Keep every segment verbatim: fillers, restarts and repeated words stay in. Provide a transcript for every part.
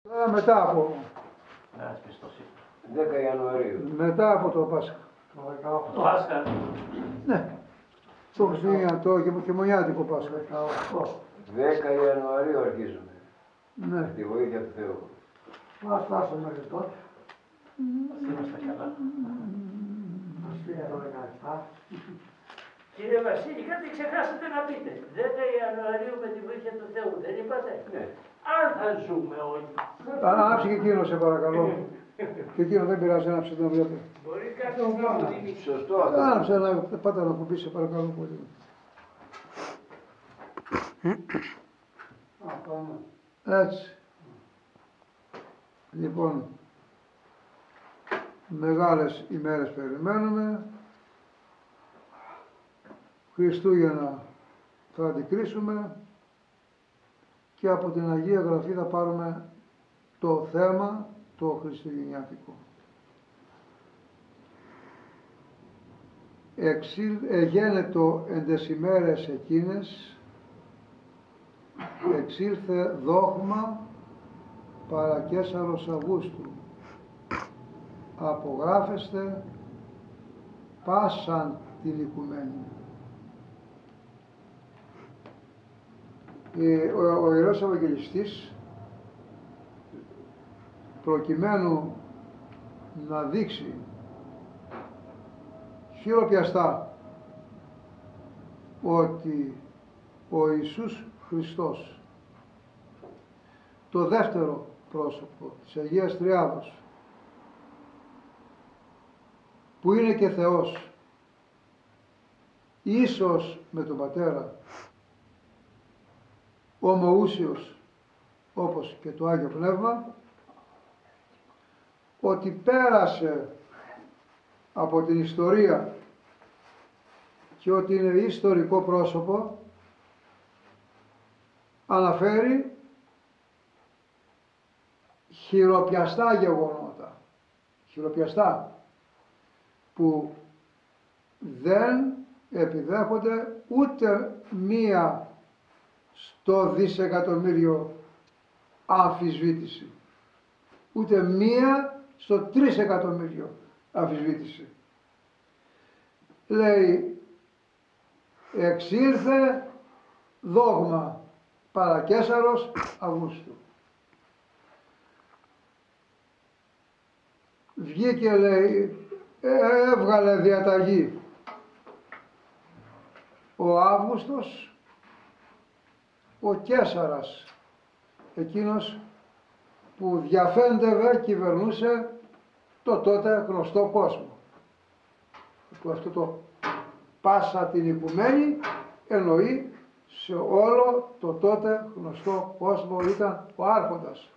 Τώρα μετά από, δέκα Ιανουαρίου. μετά από το Πάσχα. Το Πάσχα. Ναι. Το Χριστούγεννα, το χειμωνιάτικο Πάσχα. δέκα Ιανουαρίου αρχίζουμε. Ναι. Τη βοήθεια του Θεού. Μας φτάσαμε μέχρι τότε. Είμαστε καλά. Μας πήγε το δεκαεπτά. Κύριε Βασίλη, κάτι ξεχάσατε να πείτε. δέκα Ιανουαρίου με τη βοήθεια του Θεού, δεν είπατε. Ναι. Αν θα ζούμε όλοι. Ανάψε και εκείνο, σε παρακαλώ. Και εκείνο δεν πειράζει, άναψε τον βλέπω. Μπορεί κάποιος να μου δίνει. Σωστό αυτό. Άναψε ένα, πάτε να κουμπί, σε παρακαλώ πολύ. Α, πάμε. Έτσι. Λοιπόν, μεγάλες ημέρες περιμένουμε. Χριστούγεννα θα αντικρίσουμε και από την Αγία Γραφή θα πάρουμε το θέμα το χριστουγεννιάτικο. Εξήλ, εγένετο εν τες ημέρες εκείνες, εξήλθε δόγμα παρά Καίσαρος Αυγούστου, απογράφεστε πάσαν την οικουμένη. Ο, ο Ιερός Ευαγγελιστής, προκειμένου να δείξει χειροπιαστά ότι ο Ιησούς Χριστός, το δεύτερο πρόσωπο της Αγίας Τριάδος, που είναι και Θεός, ίσως με τον Πατέρα, ομοούσιος όπως και το Άγιο Πνεύμα, ότι πέρασε από την ιστορία και ότι είναι ιστορικό πρόσωπο, αναφέρει χειροπιαστά γεγονότα, χειροπιαστά, που δεν επιδέχονται ούτε μία στο δισεκατομμύριο αμφισβήτηση, ούτε μία στο τρισεκατομμύριο αμφισβήτηση. Λέει, εξήλθε δόγμα παρά Καίσαρος Αυγούστου. Βγήκε, λέει, έβγαλε διαταγή ο Αύγουστος, ο Καίσαρας, εκείνος που διαφέντευε, κυβερνούσε το τότε γνωστό κόσμο. Που αυτό το πάσα την οικουμένη εννοεί σε όλο το τότε γνωστό κόσμο, ήταν ο Άρχοντας.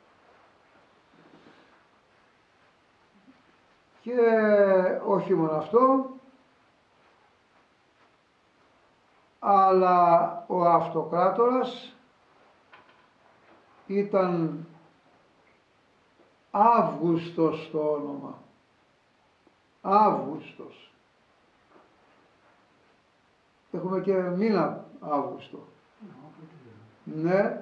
Και όχι μόνο αυτό, αλλά ο αυτοκράτορας ήταν Αύγουστος το όνομα. Αύγουστος. Έχουμε και μήνα Αύγουστο. Ναι.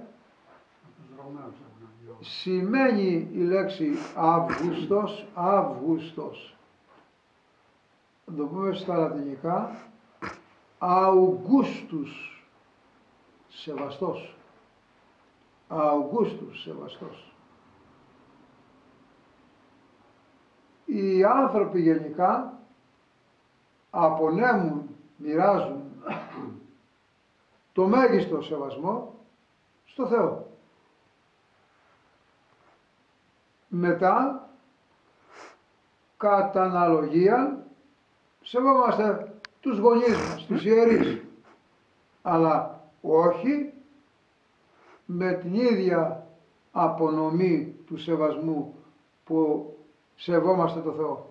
Σημαίνει η λέξη Αύγουστος, Αύγουστος. Να το πούμε στα λατινικά, Αουγκούστους, σεβαστός. Αουγκούστους, σεβαστός. Οι άνθρωποι γενικά απονέμουν, μοιράζουν το μέγιστο σεβασμό στο Θεό. Μετά, κατά αναλογία, σεβόμαστε τους γονείς μας, τους ιερείς, αλλά όχι με την ίδια απονομή του σεβασμού που σεβόμαστε το Θεό.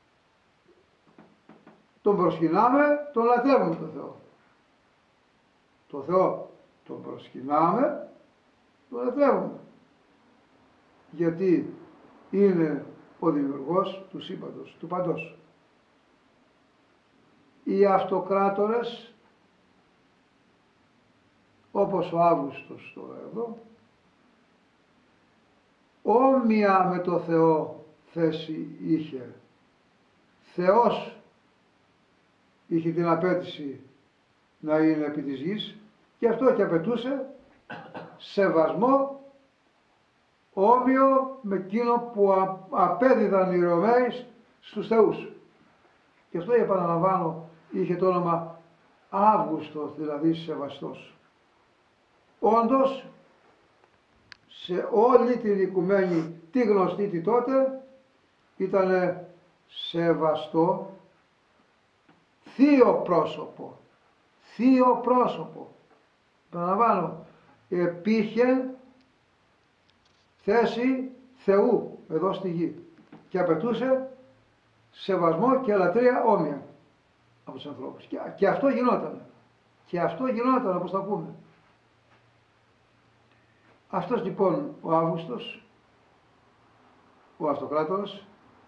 Τον προσκυνάμε, τον λατρεύουμε το Θεό. Το Θεό τον προσκυνάμε, τον λατρεύουμε. Γιατί είναι ο δημιουργός του σύμπαντος, του παντός. Οι αυτοκράτορες, όπως ο Αύγουστος τώρα εδώ, όμοια με το Θεό θέση είχε. Θεός είχε την απέτηση να είναι επί της γης, και αυτό και απαιτούσε σεβασμό όμοιο με εκείνο που απέδιδαν οι Ρωμαίοι στους θεούς. Και αυτό, επαναλαμβάνω, είχε το όνομα Αύγουστος, δηλαδή σεβαστός. Όντως, σε όλη την οικουμένη, τη γνωστή τη τότε, ήταν σεβαστό, θείο πρόσωπο, θείο πρόσωπο. Παραλαμβάνω, επήχε θέση Θεού εδώ στη γη και απαιτούσε σεβασμό και λατρεία όμοια από τους ανθρώπους. Και, και αυτό γινόταν. Και αυτό γινόταν, όπως θα πούμε. Αυτός λοιπόν ο Αύγουστος, ο αυτοκράτορας,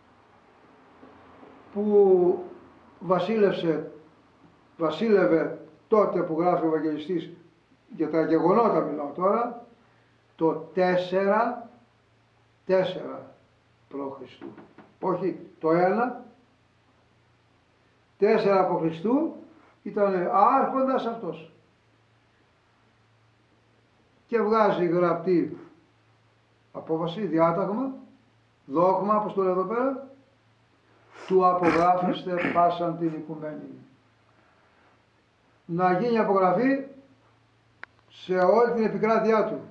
που βασίλευσε, βασίλευε τότε που γράφει ο Ευαγγελιστής, για τα γεγονότα μιλάω τώρα, το τέσσερα, τέσσερα προ Χριστού. Όχι το ένα, τέσσερα από Χριστού ήταν άρχοντας αυτός. Και βγάζει γραπτή απόφαση, διάταγμα, δόγμα, όπως το λέει εδώ πέρα, του απογράφεστε πάσαν την οικουμένη. Να γίνει απογραφή σε όλη την επικράτειά του.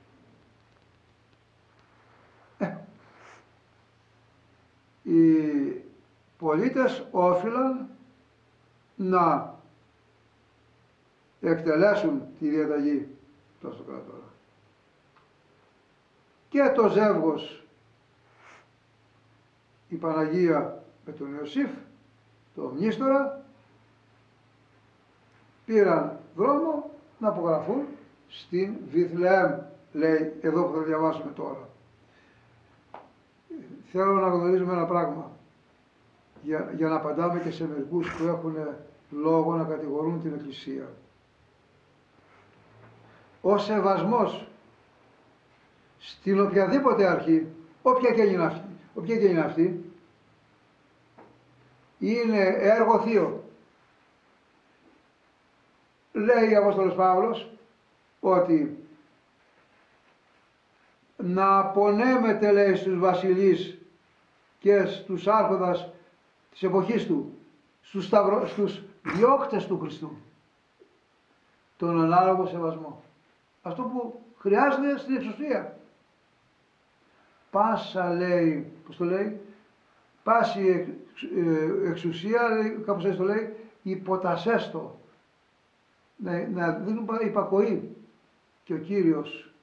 Ε, οι πολίτες όφυλαν να εκτελέσουν τη διαταγή του αυτοκράτορα. Και το ζεύγος, η Παναγία με τον Ιωσήφ, το μνήστορα, πήραν δρόμο να απογραφούν στην Βιθλεέμ, λέει εδώ που θα διαβάσουμε τώρα. Θέλω να γνωρίζουμε ένα πράγμα, για, για να απαντάμε και σε μερικούς που έχουν λόγο να κατηγορούν την Εκκλησία. Ο σεβασμός στην οποιαδήποτε αρχή, όποια και είναι αυτή, όποια και είναι αυτή, είναι έργο θείο. Λέει ο Απόστολος Παύλος ότι να απονέμεται, λέει, στους βασιλείς και στους άρχοντας της εποχής του, στους, σταυρο, στους διώκτες του Χριστού, τον ανάλογο σεβασμό. Αυτό που χρειάζεται στην εξουσία. Πάσα, λέει, πώς το λέει, πάση εξουσία, λέει, κάπως έτσι το λέει, υποτασέστο. Να, να δίνουν υπακοή. Και ο Κύριος,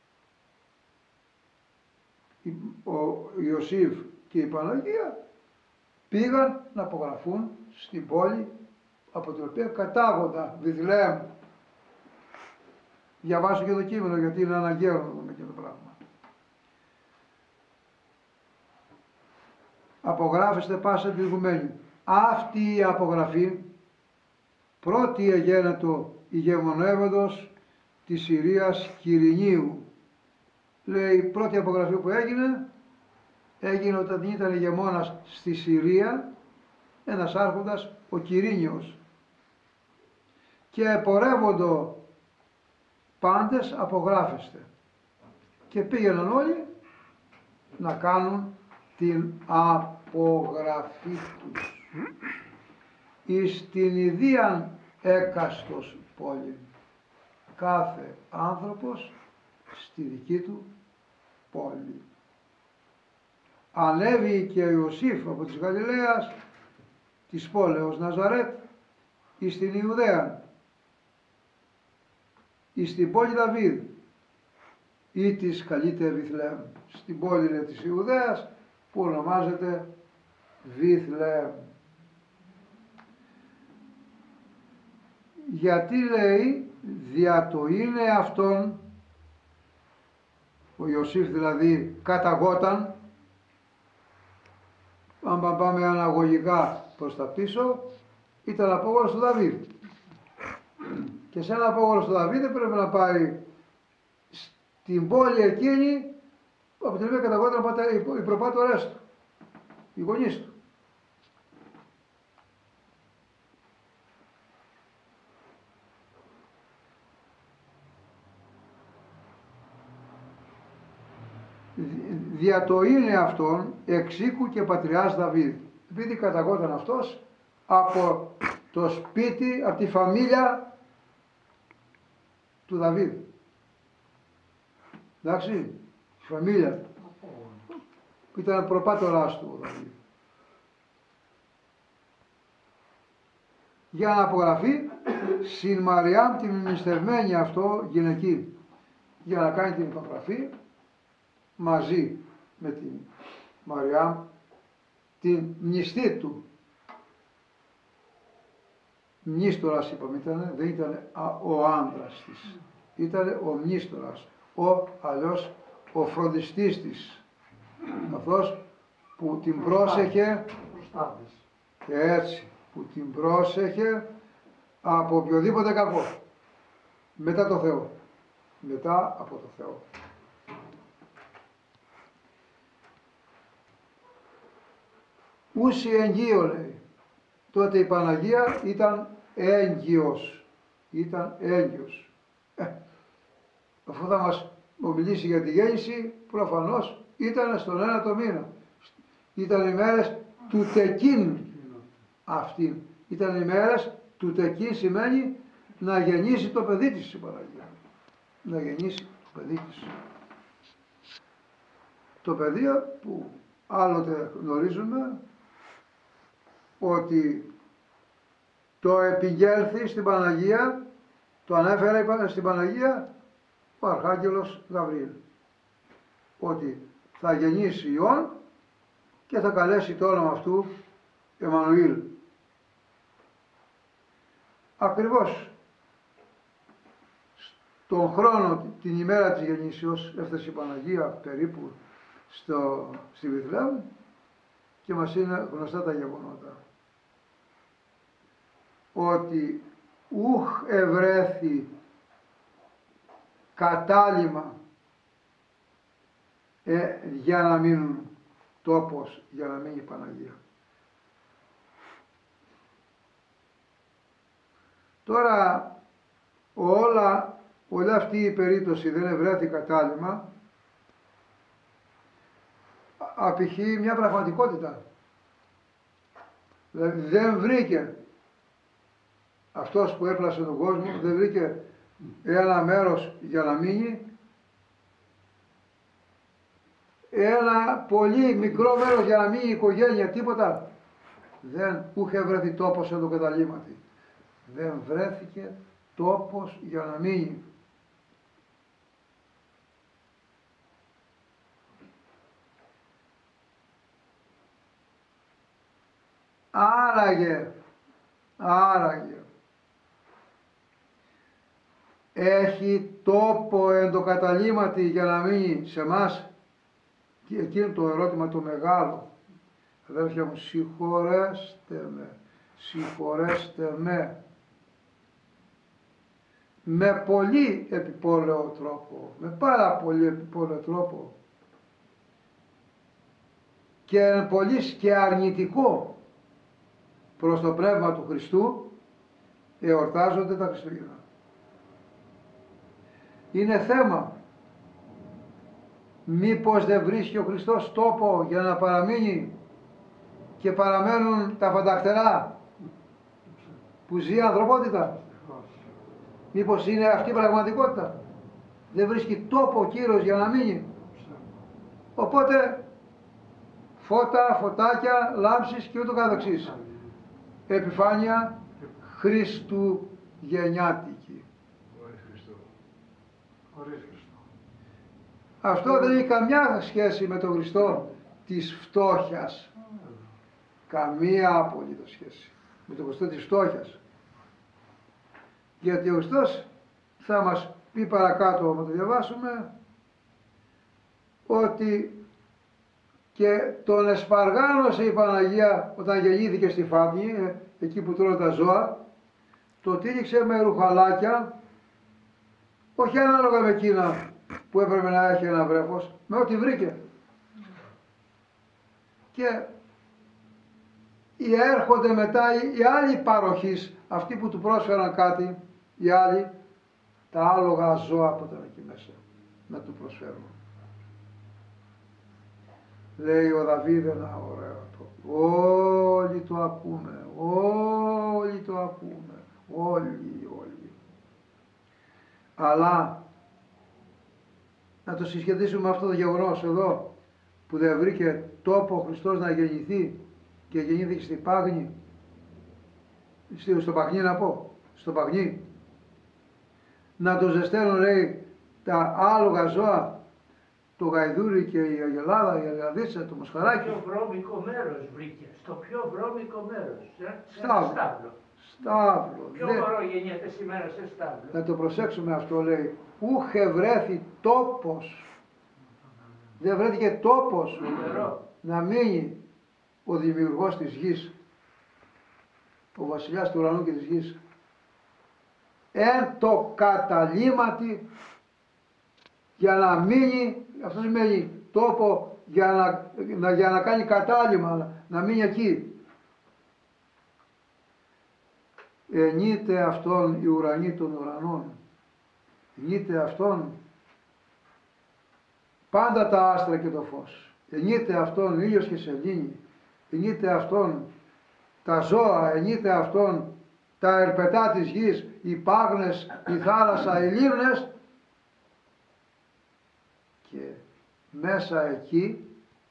ο Ιωσήφ και η Παναγία πήγαν να απογραφούν στην πόλη από την οποία κατάγοντα, Βιθλεέμ. Διαβάσω και το κείμενο γιατί είναι αναγκαίο να δούμε και το πράγμα. Απογράφεστε πάσα την οικουμένη. Αυτή η απογραφή πρώτη εγένετο ηγεμονεύοντος της Συρίας Κυρινίου. Λέει, η πρώτη απογραφή που έγινε, έγινε όταν ήταν ηγεμόνας στη Συρία ένας άρχοντας, ο Κυρίνιος. Και επορεύοντο πάντες απογράφεστε. Και πήγαιναν όλοι να κάνουν την απογραφή τους εις την ιδίαν έκαστος πόλη. Κάθε άνθρωπος στη δική του πόλη. Ανέβη και ο Ιωσήφ από της Γαλιλαίας, της πόλεως Ναζαρέτ, εις την Ιουδαία, εις την πόλη Δαβίδ, ή της καλείται Βιθλεέμ, στην πόλη, λέει, της Ιουδαίας, που ονομάζεται Βιθλεέμ. Γιατί, λέει, δια το είναι αυτόν, ο Ιωσήφ δηλαδή καταγόταν, αν πάμε αναγωγικά προς τα πίσω, ήταν απόγονος του Δαβίδ. Και σε ένα απόγονος του Δαβίδ πρέπει να πάει στην πόλη εκείνη Από την οποία καταγόταν οι προπάτορές του, οι γονείς του. Δια το είναι αυτόν εξοίκου και πατριάς Δαβίδ. Επειδή καταγόταν αυτός από το σπίτι, από τη φαμίλια του Δαβίδ. Εντάξει, η φαμίλια του. Ήταν προπάτοράς του ο Δαβίδ. Για να απογραφεί συν Μαριάμ τη μνηστευμένη αυτό γυναική. Για να κάνει την υπογραφή μαζί με την Μαριάμ, την μνηστή του. Μνήστορας είπαμε ήταν, δεν ήταν ο άντρας της, ήταν ο μνήστορας, ο αλλιώς ο φροντιστής της, αυτός που την πρόσεχε, και έτσι, που την πρόσεχε από οποιοδήποτε κακό, μετά το Θεό, μετά από το Θεό. Ούση εγγύο λέει. Τότε η Παναγία ήταν έγκυος. Ήταν έγκυος. Ε, αφού θα μας ομιλήσει για τη γέννηση, προφανώς ήταν στον ένατο μήνα. Ήταν οι μέρες του τεκίν αυτή. Ήταν οι μέρες του τεκίν σημαίνει να γεννήσει το παιδί της η Παναγία. Να γεννήσει το παιδί της. Το παιδί που άλλοτε γνωρίζουμε ότι το επηγέλθει στην Παναγία, το ανέφερε στην Παναγία ο Αρχάγγελος Γαβριήλ, ότι θα γεννήσει Υιόν και θα καλέσει το όνομα αυτού Εμμανουήλ. Ακριβώς τον χρόνο, την ημέρα της γεννήσεως, έφτασε η Παναγία περίπου στο, στη Βιθλεέμ και μας είναι γνωστά τα γεγονότα. Ότι ουχ ευρέθη κατάλημα ε, για να μείνουν τόπος, για να μείνει η Παναγία. Τώρα όλα, όλη αυτή η περίπτωση δεν ευρέθη κατάλημα, απηχεί μια πραγματικότητα. Δηλαδή δεν βρήκε αυτός που έπλασε τον κόσμο, δεν βρήκε ένα μέρος για να μείνει, ένα πολύ μικρό μέρος για να μείνει η οικογένεια, τίποτα. Δεν είχε βρεθεί τόπος εν το καταλήμματι. Δεν βρέθηκε τόπος για να μείνει. Άραγε, άραγε, έχει τόπο εν το καταλήμματι για να μείνει σε εμάς. Και εκείνο το ερώτημα το μεγάλο, αδέρφια μου, συγχωρέστε με, συγχωρέστε με, με πολύ επιπόλαιο τρόπο, με πάρα πολύ επιπόλαιο τρόπο και πολύ και αρνητικό προς το πνεύμα του Χριστού εορτάζονται τα Χριστούγεννα. Είναι θέμα μήπως δεν βρίσκει ο Χριστός τόπο για να παραμείνει και παραμένουν τα φανταχτερά που ζει η ανθρωπότητα. Μήπως είναι αυτή η πραγματικότητα. Δεν βρίσκει τόπο ο Κύριος για να μείνει. Οπότε φώτα, φωτάκια, λάμψεις και ούτω καθεξής. Επιφάνεια χριστουγεννιάτικη. Αυτό δεν έχει καμιά σχέση με τον Χριστό της φτώχειας. Καμία απολύτως σχέση με τον Χριστό της φτώχειας. Γιατί ο Χριστός θα μας πει παρακάτω, όταν το διαβάσουμε, ότι και τον εσπαργάνωσε η Παναγία όταν γεννήθηκε στη Φάτνη, εκεί που τρώνε τα ζώα, το τύλιξε με ρουχαλάκια, όχι ανάλογα με εκείνα που έπρεπε να έχει ένα βρέφος, με ό,τι βρήκε. Και έρχονται μετά οι άλλοι παροχείς, αυτοί που του πρόσφεραν κάτι, οι άλλοι, τα άλογα ζώα που ήταν εκεί μέσα, να του προσφέρουν. Λέει ο Δαβίδ ένα ωραίο το, όλοι το ακούμε, όλοι το ακούμε, όλοι, όλοι. Αλλά να το συσχετίσουμε με αυτό το γεγονός εδώ, που δεν βρήκε τόπο ο Χριστός να γεννηθεί και γεννήθηκε στην Πάγνη, στο Παγνί να πω, στο Παγνί, να το ζεσταίνουν, λέει, τα άλογα ζώα, το γαϊδούρι και η αγελάδα, η αγελαδίτσα, το μοσχαράκι. Στο πιο βρώμικο μέρος βρήκε, στο πιο βρώμικο μέρος, σε Στάβλο. ένα στάβλο. Στάβλο. Ποιο Δεν... μωρό γεννιέται σήμερα σε στάβλο. Να το προσέξουμε αυτό, λέει, ούχε βρέθη τόπος. Δεν βρέθηκε τόπος να μείνει ο δημιουργός της γης, ο βασιλιάς του ουρανού και της γης. Εν το καταλήμματι, για να μείνει, αυτό σημαίνει τόπο για να, να, για να κάνει κατάλημα, να, να μείνει εκεί. Ενείται αυτόν η ουρανή των ουρανών, ενείται αυτόν πάντα τα άστρα και το φως, ενείται αυτόν ήλιος και σελήνη, ενείται αυτόν τα ζώα, ενείται αυτόν τα ερπετά της γης, οι πάγνες, η θάλασσα, οι λίμνες, και μέσα εκεί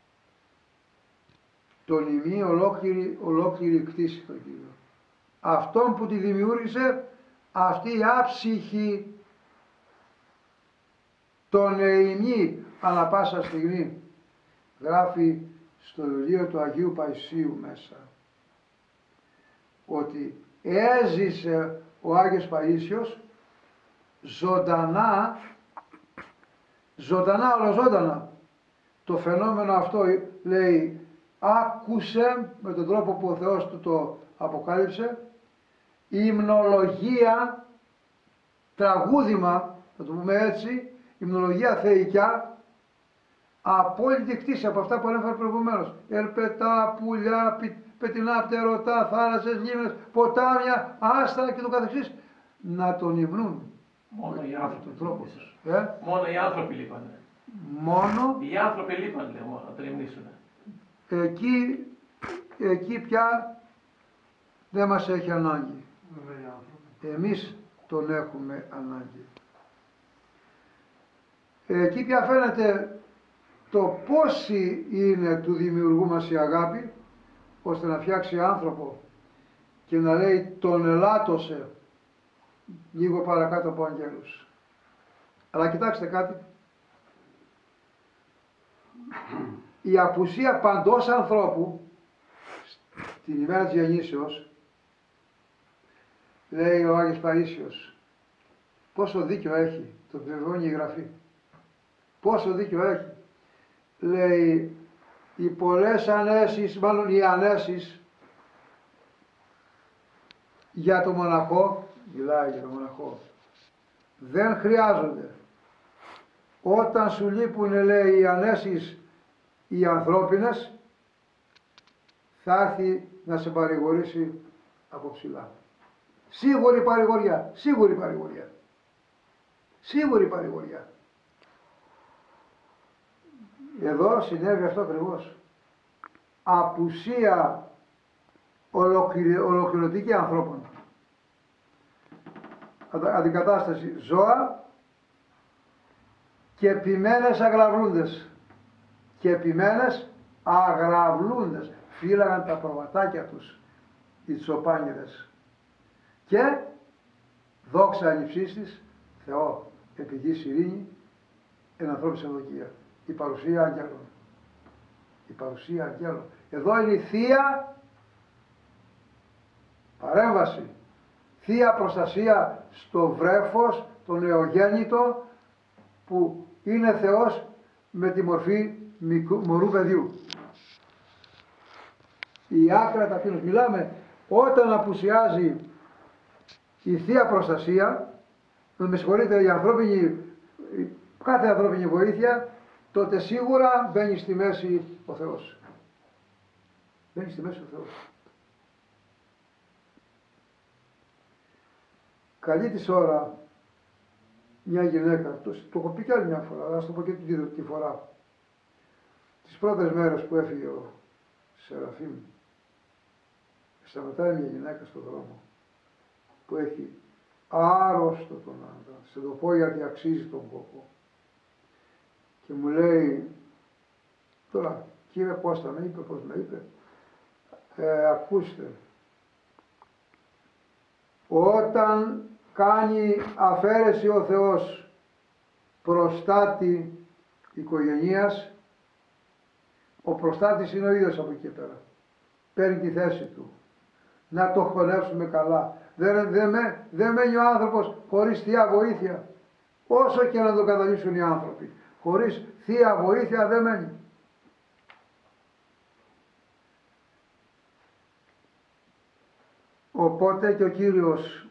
τον ημί ολόκληρη, ολόκληρη κτήση τον Κύριο. Αυτόν που τη δημιούργησε, αυτή η άψυχη τον εημί ανά πάσα στιγμή, γράφει στο βιβλίο του Αγίου Παϊσίου μέσα, ότι έζησε ο Άγιος Παΐσιος ζωντανά, ζωντανά ολοζώντανα το φαινόμενο αυτό, λέει, άκουσε με τον τρόπο που ο Θεός του το αποκάλυψε, υμνολογία, τραγούδημα, θα το πούμε έτσι, υμνολογία θεϊκιά, απόλυτη κτήση από αυτά που ανέφερα προηγουμένως. Ερπετά, πουλιά, πετεινά, πτερωτά, θάλασσες, λίμνες, ποτάμια, άστρα και το καθεξής, να τον υμνούν. Μόνο οι άνθρωποι. Τον τρόπο τους. Ε? Μόνο οι άνθρωποι λείπανε. Μόνο Οι άνθρωποι λείπανε, λέει, μόνο, να τον υμνήσουν. εκεί, εκεί πια δεν μας έχει ανάγκη. Εμείς τον έχουμε ανάγκη. Εκεί πια φαίνεται το πόση είναι του δημιουργού μας η αγάπη, ώστε να φτιάξει άνθρωπο και να λέει τον ελάττωσε λίγο παρακάτω από αγγέλους. Αλλά κοιτάξτε κάτι, η απουσία παντός ανθρώπου την ημέρα της γεννήσεως, λέει ο Άγιος Παΐσιος, πόσο δίκιο έχει, το επιβεβαιώνει η Γραφή, πόσο δίκιο έχει. Λέει, οι πολλές ανέσεις, μάλλον οι ανέσεις για το μοναχό, μιλάει για το μοναχό, δεν χρειάζονται. Όταν σου λείπουν, λέει, οι ανέσεις οι ανθρώπινες, θα έρθει να σε παρηγορήσει από ψηλά. Σίγουρη παρηγοριά, σίγουρη παρηγοριά, σίγουρη παρηγοριά. Εδώ συνέβη αυτό ακριβώς. Απουσία ολοκληρω, ολοκληρωτική ανθρώπων. Αντικατάσταση ζώα και επιμένες αγραβλούντες. Και επιμένες αγραβλούντες. Φύλαγαν τα προβατάκια τους οι τσοπάνιδες. Και δόξα ανυψίστης, Θεό, επί γης ειρήνη, εν ανθρώπινη ευδοκία. Η παρουσία αγγέλων. Η παρουσία αγγέλων. Εδώ είναι η θεία παρέμβαση. Θεία προστασία στο βρέφος, το νεογέννητο, που είναι Θεός με τη μορφή μωρού παιδιού. Η άκρα ταπείνωση. Μιλάμε όταν απουσιάζει η θεία προστασία, με συγχωρείτε, η ανθρώπινη κάθε ανθρώπινη βοήθεια, τότε σίγουρα μπαίνει στη μέση ο Θεός. Μπαίνει στη μέση ο Θεός. Καλή της ώρα μια γυναίκα, το, το έχω πει κι άλλη μια φορά, αλλά ας το πω και τη, τη φορά. Τις πρώτες μέρες που έφυγε ο Σεραφείμ, σταματάει μια γυναίκα στον δρόμο που έχει άρρωστο τον άντρα, σε το πω γιατί αξίζει τον κόπο, και μου λέει, τώρα κύριε Κώστα με είπε, πώς με είπε, ε, ακούστε, όταν κάνει αφαίρεση ο Θεός προστάτη οικογενείας, ο προστάτης είναι ο ίδιος από εκεί πέρα. Παίρνει τη θέση του. Να το χωνεύσουμε καλά. Δεν, δεν, με, δεν μένει ο άνθρωπος χωρίς θεία βοήθεια. Όσο και να το καταλήξουν οι άνθρωποι. Χωρίς θεία βοήθεια δεν μένει. Οπότε και ο Κύριος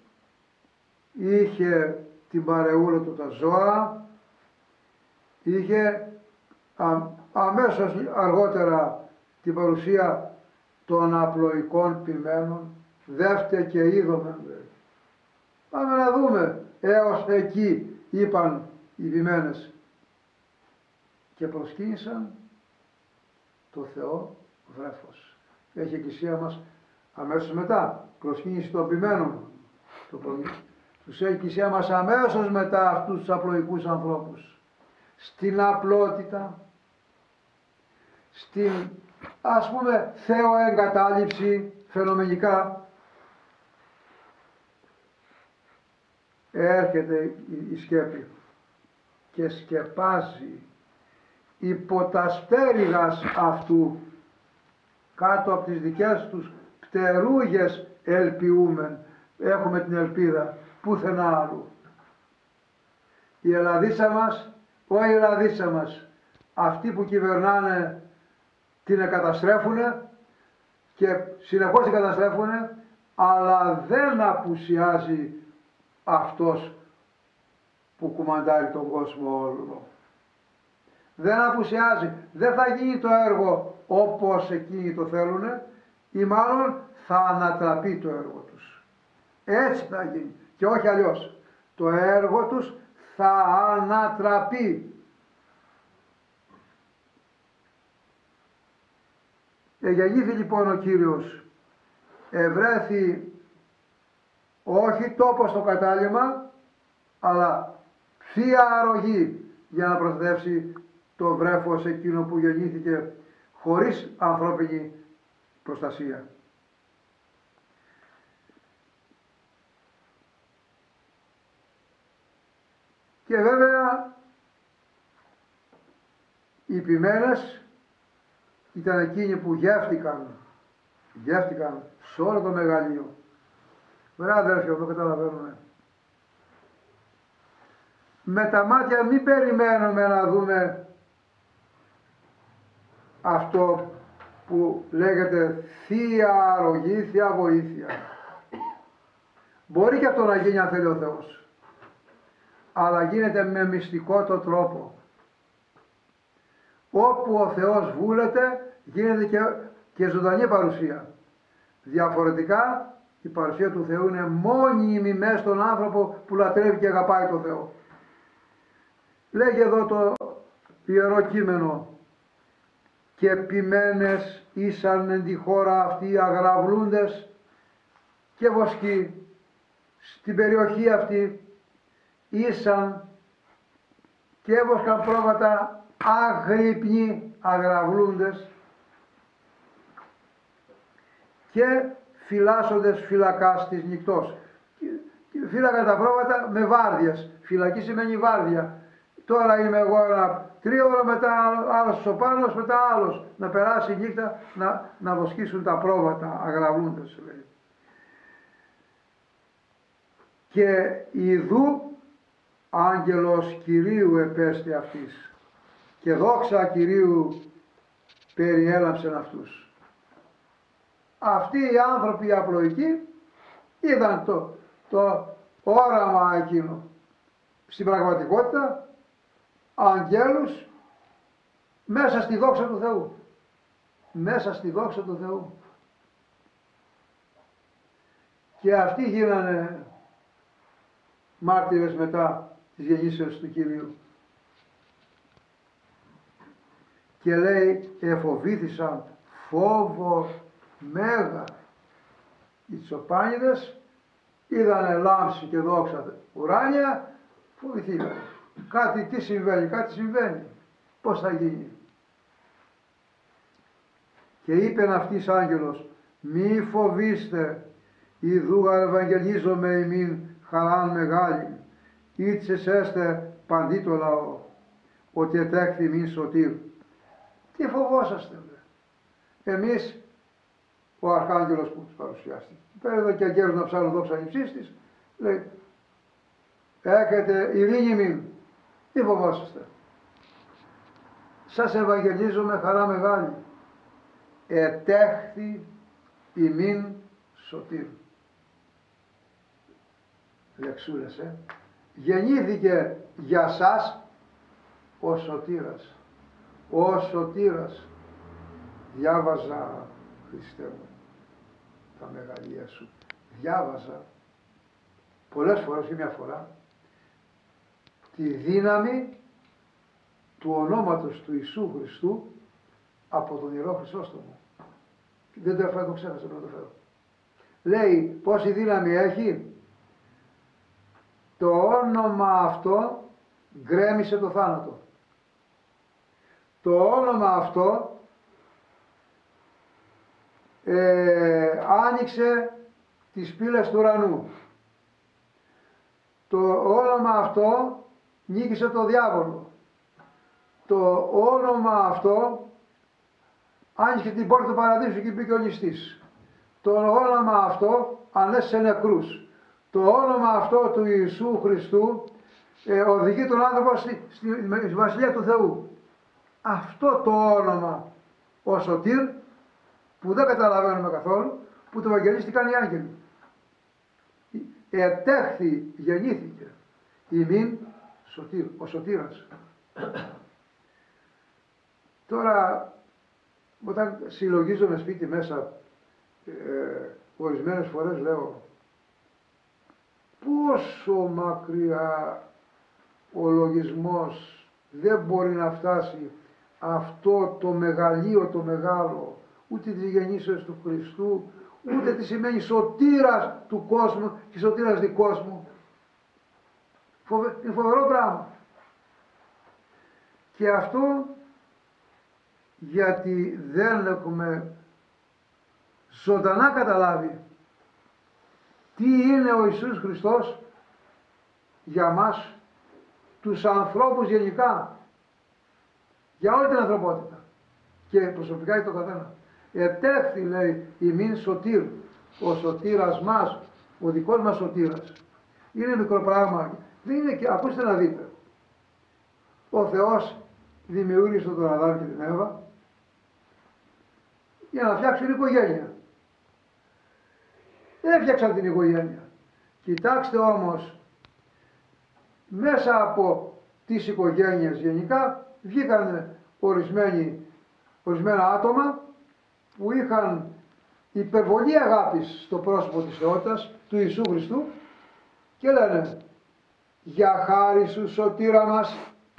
είχε την παρεούλα του τα ζώα, είχε α, αμέσως αργότερα την παρουσία των απλοϊκών ποιμένων, δεύτε και είδομεν. Πάμε να δούμε, έως εκεί είπαν οι ποιμένες και προσκύνησαν το Θεό βρέφος. Έχει η Εκκλησία μας αμέσως μετά, προσκύνηση των ποιμένων. Το τους έχει η Εκκλησία μας αμέσως μετά αυτούς τους απλοϊκούς ανθρώπους. Στην απλότητα, στην ας πούμε θεοεγκατάλειψη φαινομενικά, έρχεται η σκέπη και σκεπάζει υπό τα στέριγας αυτού, κάτω από τις δικές τους πτερούγες ελπιούμεν, έχουμε την ελπίδα πουθενά άλλου. Η Ελλαδίτσα μας, ο η Ελλαδίτσα μας, αυτοί που κυβερνάνε την εκαταστρέφουνε και συνεχώς την καταστρέφουνε, αλλά δεν απουσιάζει αυτός που κουμαντάρει τον κόσμο όλο. Δεν απουσιάζει, δεν θα γίνει το έργο όπως εκείνοι το θέλουνε, ή μάλλον θα ανατραπεί το έργο τους. Έτσι θα γίνει και όχι αλλιώς. Το έργο τους θα ανατραπεί. Εγεννήθη λοιπόν ο Κύριος, ευρέθη όχι τόπο στο κατάλημα, αλλά θεία αρρωγή για να προστατεύσει το βρέφος εκείνο που γεννήθηκε χωρίς ανθρώπινη προστασία. Και βέβαια οι ποιμένες ήταν εκείνοι που γεύτηκαν, γεύτηκαν σε όλο το μεγαλείο. Ωραία αδέρφια, το καταλαβαίνουμε. Με τα μάτια μην περιμένουμε να δούμε αυτό που λέγεται θεία αρρωγή, θεία βοήθεια. Μπορεί και αυτό να γίνει αν θέλει ο Θεός, αλλά γίνεται με μυστικό το τρόπο. Όπου ο Θεός βούλεται γίνεται και, και ζωντανή παρουσία. Διαφορετικά η παρουσία του Θεού είναι μόνιμη μέσα στον άνθρωπο που λατρεύει και αγαπάει τον Θεό. Λέγει εδώ το Ιερό Κείμενο, και ποιμένες ήσαν εν τη χώρα αυτή αγραβλούντες και βοσκοί στην περιοχή αυτή ήσαν και έβοσκαν πρόβατα αγρυπνοί αγραβλούντες και φυλάσσοντες φυλακάς της νυχτός. Φύλακα τα πρόβατα με βάρδιες. Φυλακή σημαίνει βάρδια. Τώρα είμαι εγώ ένα τρίωρο, μετά άλλος ο πάνω, μετά άλλος. Να περάσει η νύχτα να, να βοσκήσουν τα πρόβατα, αγραβλούντες λέει. Και ιδού άγγελος Κυρίου επέστη αυτής και δόξα Κυρίου περιέλαψεν αυτούς. Αυτοί οι άνθρωποι οι απλοϊκοί είδαν το, το όραμα εκείνο. Στην πραγματικότητα αγγέλους μέσα στη δόξα του Θεού. Μέσα στη δόξα του Θεού. Και αυτοί γίνανε μάρτυρες μετά της γεννήσεως του Κυρίου. Και λέει, εφοβήθησαν φόβο μέγα. Οι τσοπάνιδες είδανε λάμψη και δόξα ουράνια, φοβηθήκαν. Κάτι τι συμβαίνει, κάτι συμβαίνει. Πώς θα γίνει. Και είπεν αυτής άγγελος, μη φοβήστε, ιδού ευαγγελίζομαι ημίν χαράν μεγάλη, ίτσες έστε παντί το λαό, ότι ετέχθη μην σωτήρ. Τι φοβόσαστε, δε. Εμείς, ο Αρχάγγελος που τους παρουσιάστηκε, πέρα και αγγέλους να ψάλουν δόξα νηψής της, λέει, έχετε ειρήνη μην, τι φοβόσαστε. Σας ευαγγελίζομαι χαρά μεγάλη, ετέχθη ημίν σωτήρ. Λεξούλες, ε. Γεννήθηκε για σας ο σωτήρας. Ο σωτήρας. Διάβαζα, Χριστέ μου, τα μεγαλεία σου. Διάβαζα πολλές φορές ή μια φορά τη δύναμη του ονόματος του Ιησού Χριστού από τον Ιερό Χρυσόστομο. Δεν το έφερα, το ξέχασα να το φέρω. Λέει πόση δύναμη έχει. Το όνομα αυτό γκρέμισε το θάνατο. Το όνομα αυτό ε, άνοιξε τις πύλες του ουρανού. Το όνομα αυτό νίκησε το διάβολο. Το όνομα αυτό άνοιξε την πόρτα του παραδείσου και μπήκε ο ληστής. Το όνομα αυτό ανέστησε νεκρούς. Το όνομα αυτό του Ιησού Χριστού ε, οδηγεί τον άνθρωπο στη, στη, στη Βασιλεία του Θεού. Αυτό το όνομα ο Σωτήρ που δεν καταλαβαίνουμε καθόλου, που το ευαγγελίστηκαν οι άγγελοι. Ετέχθη, γεννήθηκε ημίν Σωτήρ, ο Σωτήρας. Τώρα όταν συλλογίζομαι σπίτι μέσα ε, ορισμένες φορές λέω πόσο μακριά ο λογισμός δεν μπορεί να φτάσει αυτό το μεγαλείο το μεγάλο, ούτε τη γεννήσεως του Χριστού, ούτε τι σημαίνει σωτήρας του κόσμου και σωτήρας δικός μου. Φοβε, είναι φοβερό πράγμα. Και αυτό γιατί δεν έχουμε ζωντανά καταλάβει τι είναι ο Ιησούς Χριστός για μας, τους ανθρώπους γενικά, για όλη την ανθρωπότητα και προσωπικά για τον καθένα. Ετέχθη, λέει, ημίν σωτήρ, ο σωτήρας μας, ο δικός μας σωτήρας. Είναι μικρό πράγμα, δεν είναι και, ακούστε να δείτε, ο Θεός δημιούργησε τον Αδάμ και την Εύα για να φτιάξουν οικογένεια. Δεν έφτιαξαν την οικογένεια. Κοιτάξτε όμως, μέσα από τις οικογένειες γενικά βγήκαν ορισμένοι, ορισμένα άτομα που είχαν υπερβολή αγάπης στο πρόσωπο της θεότητας, του Ιησού Χριστού και λένε για χάρη σου σωτήρα μας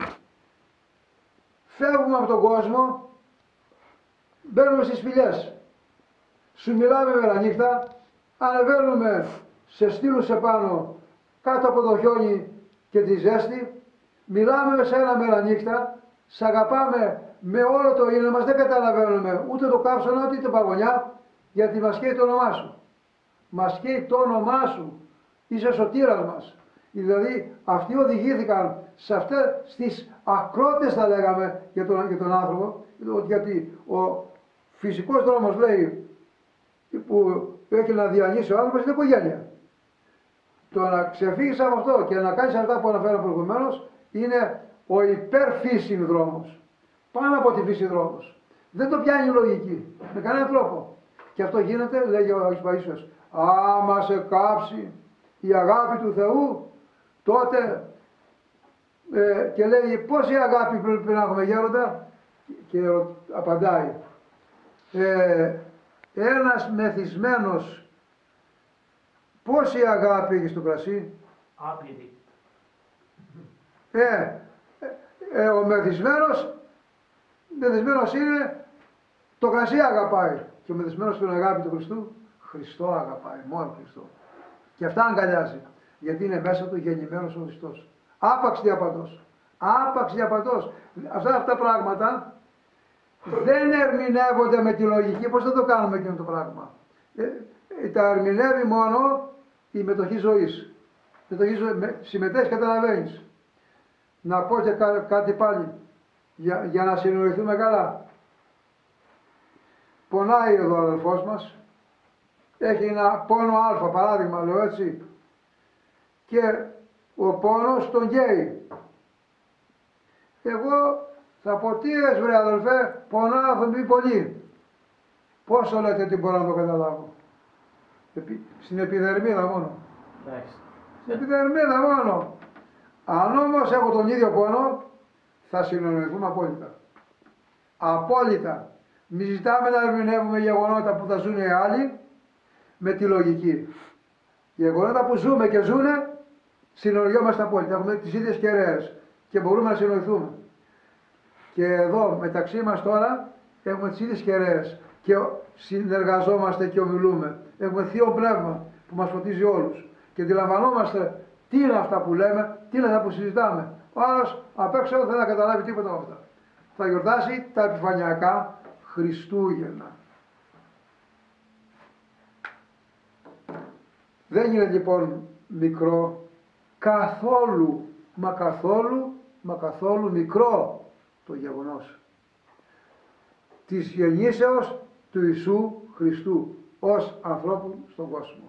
φεύγουμε από τον κόσμο, μπαίνουμε στις σπηλιές, σου μιλάμε μέρα νύχτα, ανεβαίνουμε σε στήλους επάνω κάτω από το χιόνι και τη ζέστη, μιλάμε με σένα μέρα νύχτα, σ' αγαπάμε με όλο το είναι μας, δεν καταλαβαίνουμε ούτε το κάψωνα ούτε την παγωνιά, γιατί μας καίει το όνομά σου. Μας καίει το όνομά σου, είσαι σωτήρας μας. Δηλαδή αυτοί οδηγήθηκαν σε αυτές τις ακρότητες θα λέγαμε για τον, για τον άνθρωπο, γιατί ο φυσικός δρόμος λέει που έχει να διανύσει ο άνθρωπος είναι οικογένεια. Το να ξεφύγεις από αυτό και να κάνεις αυτά που αναφέρω προηγουμένως είναι ο υπερφύσιν δρόμος. Πάνω από τη φύση δρόμος. Δεν το πιάνει η λογική. Με κανέναν τρόπο. Και αυτό γίνεται, λέγει ο Άγιος Παΐσιος, άμα σε κάψει η αγάπη του Θεού, τότε ε, και λέει πόση αγάπη πρέπει να έχουμε γέροντα, και ρω- απαντάει ε, ένας μεθυσμένος πόση αγάπη έχει στο κρασί. Άπειρη. Ε, ε, ε, ο μεθυσμένος, μεθυσμένος είναι, το κρασί αγαπάει. Και ο μεθυσμένος στην αγάπη του Χριστού, Χριστό αγαπάει, μόνο Χριστό. Και αυτά αγκαλιάζει, γιατί είναι μέσα του γεννημένος ο Χριστός. Άπαξ διαπαντός. Άπαξ διαπαντός. Αυτά αυτά πράγματα δεν ερμηνεύονται με τη λογική. Πώς θα το κάνουμε εκείνο το πράγμα. Ε, ε, τα ερμηνεύει μόνο η μετοχή ζωής. Μετοχή ζωής, με, συμμετέχεις, καταλαβαίνεις. Να πω και κά, κάτι πάλι, για, για να συνοηθούμε καλά. Πονάει εδώ ο αδελφός μας, έχει ένα πόνο α, παράδειγμα λέω έτσι, και ο πόνος τον καίει. Εγώ θα πω τι λες βρε αδελφέ, πονά θα πει πολύ. Πόσο λέτε τι μπορώ να το καταλάβω. Επι, στην επιδερμίδα μόνο. Εντάξει. Στην επιδερμίδα μόνο. Αν όμως έχω τον ίδιο πόνο, θα συνεννοηθούμε απόλυτα. Απόλυτα. Μη ζητάμε να ερμηνεύουμε γεγονότα που θα ζουν οι άλλοι με τη λογική. Γεγονότα που ζούμε και ζουνε, συνεννοιόμαστε απόλυτα. Έχουμε τις ίδιες κεραίες και μπορούμε να συνοηθούμε. Και εδώ μεταξύ μας τώρα έχουμε τις ίδιες κεραίες και συνεργαζόμαστε και ομιλούμε. Έχουμε θείο πνεύμα που μας φωτίζει όλους. Και αντιλαμβανόμαστε τι είναι αυτά που λέμε, τι είναι αυτά που συζητάμε. Ο άλλος απ' έξω δεν θα καταλάβει τίποτα από αυτά. Θα γιορτάσει τα επιφανειακά Χριστούγεννα. Δεν είναι λοιπόν μικρό καθόλου, μα καθόλου, μα καθόλου μικρό το γεγονός της γεννήσεως του Ιησού Χριστού ως ανθρώπου στον κόσμο.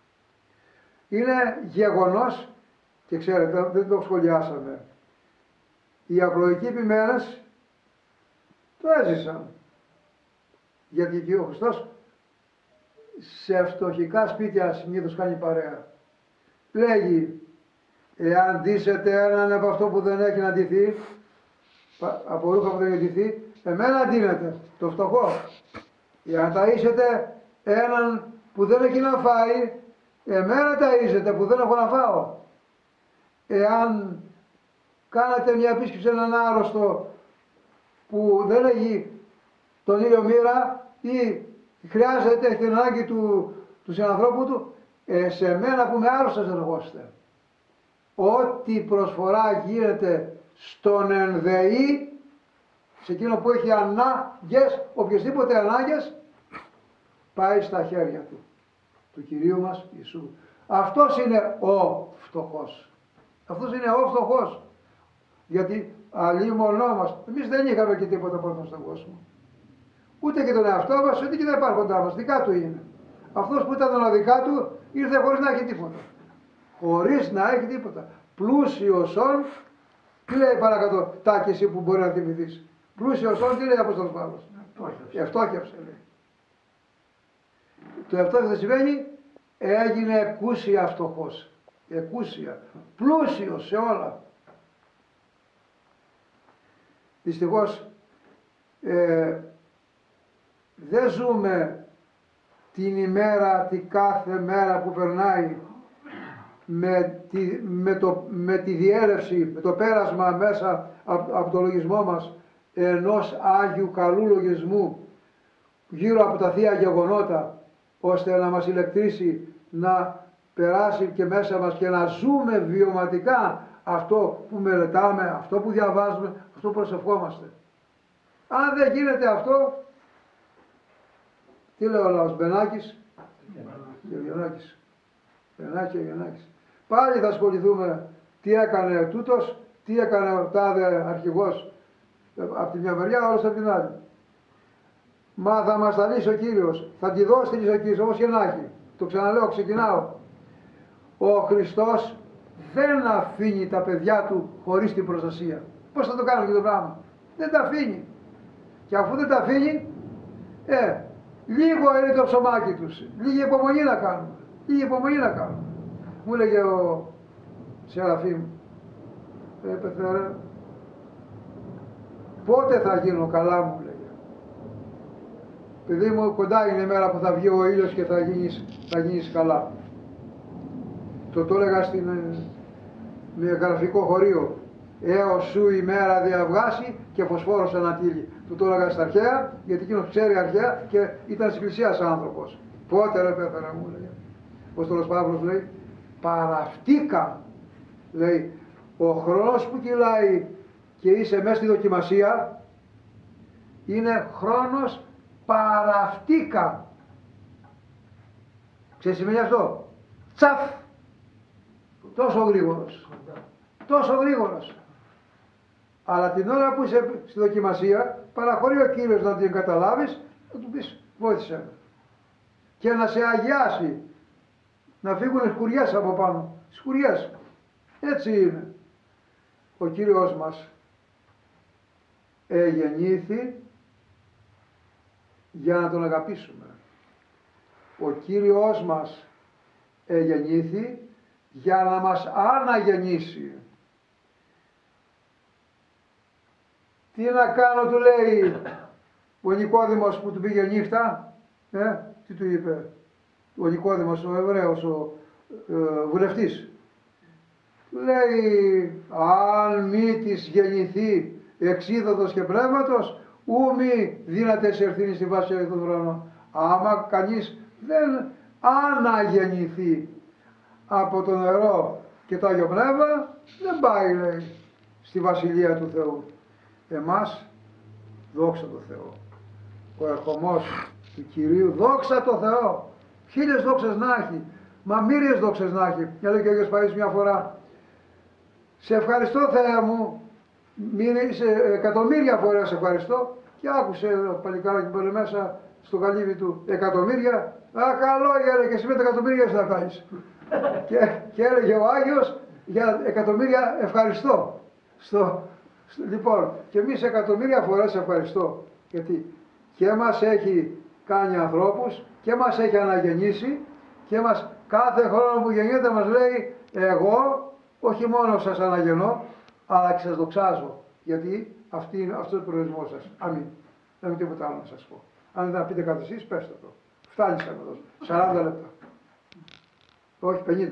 Είναι γεγονός και ξέρετε δεν το σχολιάσαμε. Οι απλοϊκοί επιμένες το έζησαν. Γιατί και ο Χριστός σε φτωχικά σπίτια συνήθως κάνει παρέα. Λέγει, εάν ντύσετε έναν από αυτό που δεν έχει να ντυθεί, από ρούχα που δεν έχει ντυθεί, εμένα ντύνετε, το φτωχό. Εάν ταΐσετε έναν που δεν έχει να φάει, εμένα ταΐσετε που δεν έχω να φάω. Εάν κάνατε μια επίσκεψη σε έναν άρρωστο που δεν έχει τον ήλιο μοίρα ή χρειάζεται την ανάγκη του, του συνανθρώπου του, ε, σε μένα που είμαι άρρωστος εργόστε. Ό,τι προσφορά γίνεται στον ενδεή, σε εκείνο που έχει ανάγκες, οποιασδήποτε ανάγκες, πάει στα χέρια του, του Κυρίου μας Ιησού. Αυτός είναι ο φτωχός. Αυτός είναι ο φτωχός. Γιατί αλλήμωνόμαστε. Εμείς δεν είχαμε και τίποτα πρώτα στον κόσμο. Ούτε και τον εαυτό μας, ούτε και τα υπάρχοντά μας. Δικά του είναι. Αυτός που ήταν τα δικά του ήρθε χωρίς να έχει τίποτα. Χωρίς να έχει τίποτα. Πλούσιος όν, τι λέει παρακάτω, Τάκη εσύ που μπορεί να θυμηθείς. Πλούσιος όν, τι λέει ο Απόστολος Παύλος. Ευτόχευσε λέει. Το ευτόχευσε σημαίνει έγινε εκούσια φτωχός. Εκούσια. Πλούσιος σε όλα. Δυστυχώς ε, δεν ζούμε την ημέρα, την κάθε μέρα που περνάει με τη, με το, με τη διέρευση, με το πέρασμα μέσα από, από το λογισμό μας ενός Άγιου καλού λογισμού γύρω από τα Θεία Γεγονότα, ώστε να μας ηλεκτρήσει, να περάσει και μέσα μας και να ζούμε βιωματικά αυτό που μελετάμε, αυτό που διαβάζουμε, αυτό που προσευχόμαστε. Αν δεν γίνεται αυτό, τι λέει ο λαός, Μπενάκης και Βιονάκης. Μπενάκη και Βιονάκης. Πάλι θα ασχοληθούμε τι έκανε τούτος, τι έκανε ο τάδε αρχηγός από τη μια μεριά, όλος από την άλλη. Μα θα μας τα λύσει ο Κύριος, θα τη δώσει τη ο Κύριος, όπως και να έχει. Το ξαναλέω, ξεκινάω. Ο Χριστός δεν αφήνει τα παιδιά του χωρίς την προστασία. Πώς θα το κάνουμε και το πράγμα. Δεν τα αφήνει. Και αφού δεν τα αφήνει, ε, λίγο είναι το ψωμάκι τους. Λίγη υπομονή να κάνουμε. Λίγη υπομονή να κάνουμε. Μου έλεγε ο Σεραφείμ, Ρε Πεθέρα, πότε θα γίνω καλά μου, λέγε. Παιδί μου, κοντά είναι η μέρα που θα βγει ο ήλιος και θα γίνεις, θα γίνεις καλά. Το το έλεγα στην, με γραφικό χωρίο. Έως σου η μέρα διαβγάσει και φωσφόρος ανατύλει. Του το έλεγα στα αρχαία, γιατί εκείνος ξέρει αρχαία και ήταν της εκκλησίας άνθρωπος. Πότε ρε Πέθερα μου, λέει. Ο Απόστολος Παύλος λέει, παραυτήκα, λέει, ο χρόνος που κυλάει και είσαι μέσα στη δοκιμασία είναι χρόνος παραυτήκα. Ξέρεις σημαίνει αυτό? Τσαφ! Τόσο γρήγορος. Τόσο γρήγορος. Αλλά την ώρα που είσαι στη δοκιμασία, παραχωρεί ο Κύριος να την καταλάβεις, να του πεις βοήθησέ με. Και να σε αγιάσει. Να φύγουν σκουριές από πάνω. Σκουριές. Έτσι είναι. Ο Κύριος μας εγεννήθη για να τον αγαπήσουμε. Ο Κύριος μας εγεννήθη για να μας αναγεννήσει. Τι να κάνω, του λέει ο Νικόδημος που του πήγε νύχτα, ε, τι του είπε ο Νικόδημος, ο Εβραίος, ο ε, βουλευτής. Του λέει, αν μη της γεννηθεί εξίδωτος και πνεύματος, ου μη δύναται σε ευθύνη στη βάση των ουρανών. Άμα κανείς δεν αναγεννηθεί από το νερό και το Άγιο Πνεύμα, δεν πάει, λέει, στη Βασιλεία του Θεού. Εμάς, δόξα τω Θεώ. Ο ερχομός του Κυρίου, δόξα τω Θεώ. Χίλιες δόξες να έχει, μα μύριες δόξες να έχει. Για λέει και ο Άγιος Παΐσιος μια φορά, σε ευχαριστώ Θεέ μου, σε εκατομμύρια φορές σε ευχαριστώ, και άκουσε ο παλικάράκι που πήρε μέσα στο καλύβι του εκατομμύρια. Α, καλό έλεγε, και εσύ με τα εκατομμύρια θα κάνεις. και, και έλεγε ο Άγιος για εκατομμύρια ευχαριστώ. Στο, στο, λοιπόν, και εμείς εκατομμύρια φορές ευχαριστώ. Γιατί και μας έχει κάνει ανθρώπους και μας έχει αναγεννήσει και μας κάθε χρόνο που γεννιέται μας λέει, εγώ όχι μόνο σας αναγεννώ, αλλά και σας δοξάζω. Γιατί αυτή είναι, αυτό είναι ο προορισμός σας. Αμήν. Δεν έχω τίποτα άλλο να σας πω. Αν δεν θα πείτε κάτι εσείς, πέστε το. Φτάνει σαν εδώ. σαράντα λεπτά. Όχι, πενήντα.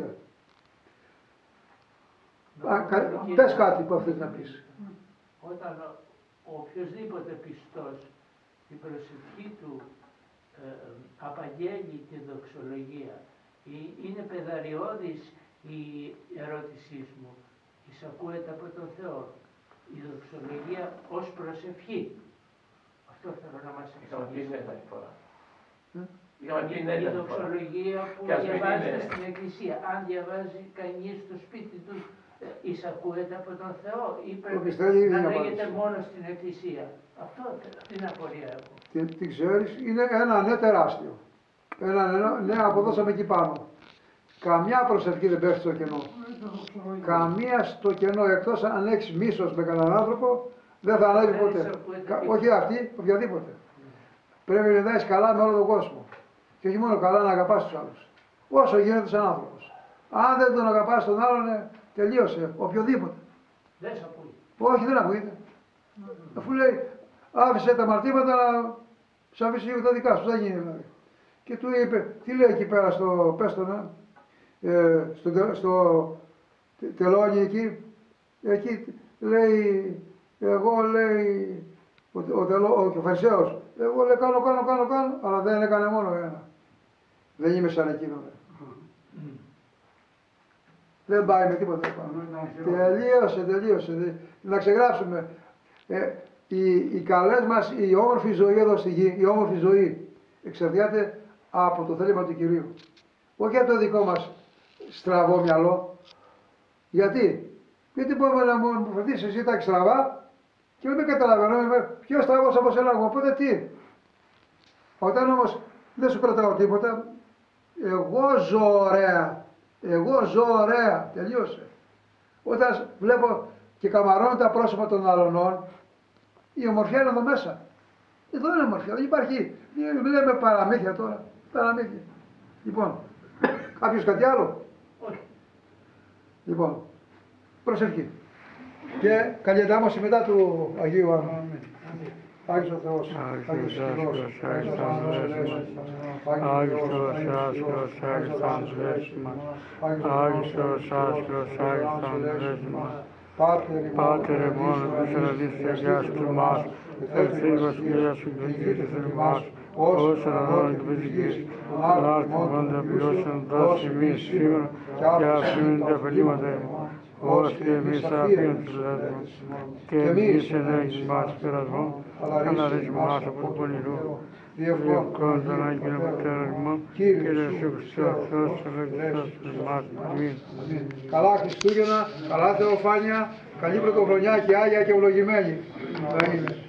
Α, κα, πες κάτι που θέλεις να πεις. Όταν ο οποιοσδήποτε πιστός η προσευχή του ε, απαγγέλει τη δοξολογία, είναι πεδαριώδης η ερώτησή μου, εισακούεται από τον Θεό, η δοξολογία ως προσευχή. Αυτό θέλω να μας εξηγήσει. Η δοξολογία που διαβάζεται στην Εκκλησία, αν διαβάζει κανείς στο σπίτι του, εισακούεται από τον Θεό ή πρέπει να λέγεται μόνο στην Εκκλησία. Αυτό την απορία έχω. Τι, τι ξέρεις, είναι ένα ναι τεράστιο. Ένα ναι, αποδώσαμε εκεί πάνω. Καμιά προσευχή δεν πέφτει στο κενό. Καμία στο κενό, εκτός αν έχεις μίσος με κανέναν άνθρωπο, δεν θα ανέβει ποτέ. Κα, όχι αυτή, οποιαδήποτε. Πρέπει να δεις καλά με όλο τον κόσμο. Και όχι μόνο καλά να αγαπάς τους άλλους. Όσο γίνεται σαν άνθρωπος. Αν δεν τον αγαπάς τον άλλον, τελείωσε. Οποιοδήποτε. Δεν σε ακούει. Όχι, δεν ακούγεται. Αφού λέει, άφησε τα αμαρτήματα να σου αφήσει λίγο τα δικά σου. Δεν γίνει δηλαδή. Και του είπε, τι λέει εκεί πέρα στο, πες το, ναι, ε, στο, στο τελώνι εκεί, εκεί λέει, εγώ λέει, ο, ο, ο, ο Φαρισαίος, εγώ λέει κάνω, κάνω, κάνω, κάνω, αλλά δεν έκανε μόνο ένα. Δεν είμαι σαν εκείνο. Mm. Δεν πάει με τίποτα πάνω. Τελείωσε, τελείωσε. Να ξεγράψουμε. Ε, οι, οι καλές μας, η όμορφη ζωή εδώ στη γη, η όμορφη ζωή εξαρτιάται από το θέλημα του Κυρίου. Όχι από το δικό μας στραβό μυαλό. Γιατί? Γιατί μπορούμε να μου φερθείς εσύ τα στραβά και δεν με καταλαβαίνω, πιο στραβός από σένα εγώ, οπότε τι. Όταν όμως δεν σου κρατάω τίποτα, εγώ ζω ωραία, εγώ ζω ωραία, τελείωσε. Όταν βλέπω και καμαρώνω τα πρόσωπα των αλλωνών, η ομορφιά είναι εδώ μέσα. Εδώ είναι ομορφιά, δεν υπάρχει, δεν λέμε παραμύθια τώρα, παραμύθια. Λοιπόν, κάποιος κάτι άλλο? Όχι. Λοιπόν, προσευχή. Και καλή εντάμωση μετά του Αγίου Άννου. Άγιος ο Θεός, Άγιος ο Θεός, Άγιος ο Θεός, Άγιος Θεός, Άγιος Άγιος Ανδρέας μας, Άγιος Θεός, Άγιος Άγιος Ανδρέας μας, Πάτερ ημών, επισεραλείς και αγιάστου μας, ευθύς βασιλεία σου γλυκήτης εμάς, ως ερανόν και πεζικής, λάρκη πάντα ποιώσεων δώσει εμείς σήμερα και αφήνουν τα απελήματα ημών, ως και εμείς αφήνουν τους λάθος και εμείς ενέγεις μας πειρασμών, αλλά ρίς μας από το πονηρό. Διευκόν τον Άγγελο Πατέρα ημών, Κύριε Ιησού Χριστέ ο Θεός, ελεγχθός τους μας. Αμήν. Καλά Χριστούγεννα, καλά Θεοφάνεια, καλή πρωτοχρονιά και άγια και ευλογημένη.